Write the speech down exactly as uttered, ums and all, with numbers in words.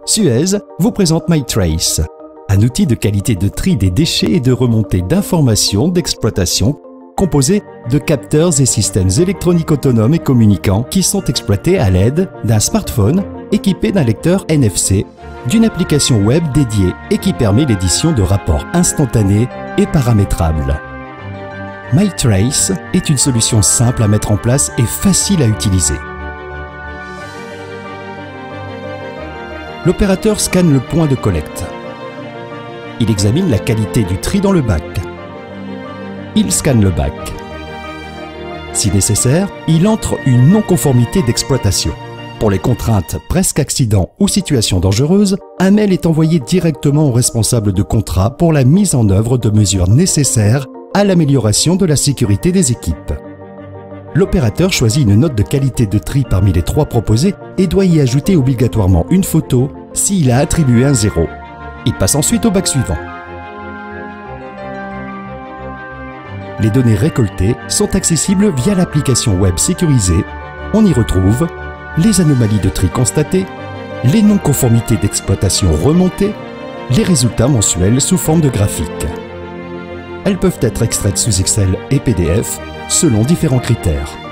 Suez vous présente MyTrace, un outil de qualité de tri des déchets et de remontée d'informations d'exploitation composé de capteurs et systèmes électroniques autonomes et communicants qui sont exploités à l'aide d'un smartphone équipé d'un lecteur N F C, d'une application web dédiée et qui permet l'édition de rapports instantanés et paramétrables. MyTrace est une solution simple à mettre en place et facile à utiliser. L'opérateur scanne le point de collecte. Il examine la qualité du tri dans le bac. Il scanne le bac. Si nécessaire, il entre une non-conformité d'exploitation. Pour les contraintes presque accident ou situations dangereuses, un mail est envoyé directement au responsable de contrat pour la mise en œuvre de mesures nécessaires à l'amélioration de la sécurité des équipes. L'opérateur choisit une note de qualité de tri parmi les trois proposées et doit y ajouter obligatoirement une photo s'il a attribué un zéro. Il passe ensuite au bac suivant. Les données récoltées sont accessibles via l'application web sécurisée. On y retrouve les anomalies de tri constatées, les non-conformités d'exploitation remontées, les résultats mensuels sous forme de graphiques. Elles peuvent être extraites sous Excel et P D F selon différents critères.